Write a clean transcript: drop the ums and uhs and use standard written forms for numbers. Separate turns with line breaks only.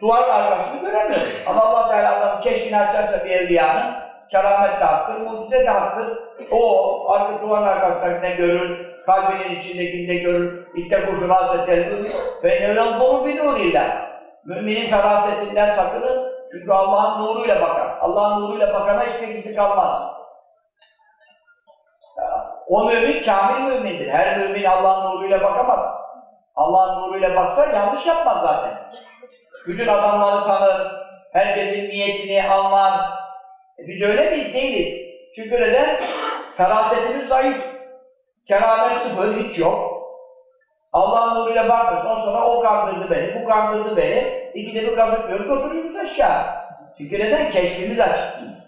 Duvarın arkasını göremiyoruz. Ama Allah Teala adamın keşfini açarsa bir evliyanın keramet de haktır, mucize de haktır. O arka duvarın arkasındakini görür, kalbinin içindekini de görür. İtte kuşuna seteldir. Ve nevyanfuru bir nurilla. Müminin ferasetinden sakının. Çünkü Allah'ın nuruyla bakar. Allah'ın nuruyla bakana hiçbir gizli kalmaz. O mümin kamil mümindir. Her mümin Allah'ın nuruyla bakamaz. Allah'ın nuruyla baksa yanlış yapmaz zaten. Bütün adamları tanır, herkesin niyetini anlar. Biz öyle miyiz? Değiliz. Çünkü neden? Ferasetimiz zayıf. Keramet sıfır, hiç yok. Allah'ın nuruyla bakmıyoruz. Ondan sonra o kandırdı beni, bu kandırdı beni. İkide bir kazıklıyoruz, oturuyoruz aşağı. Çünkü neden? Keşfimiz açık değil.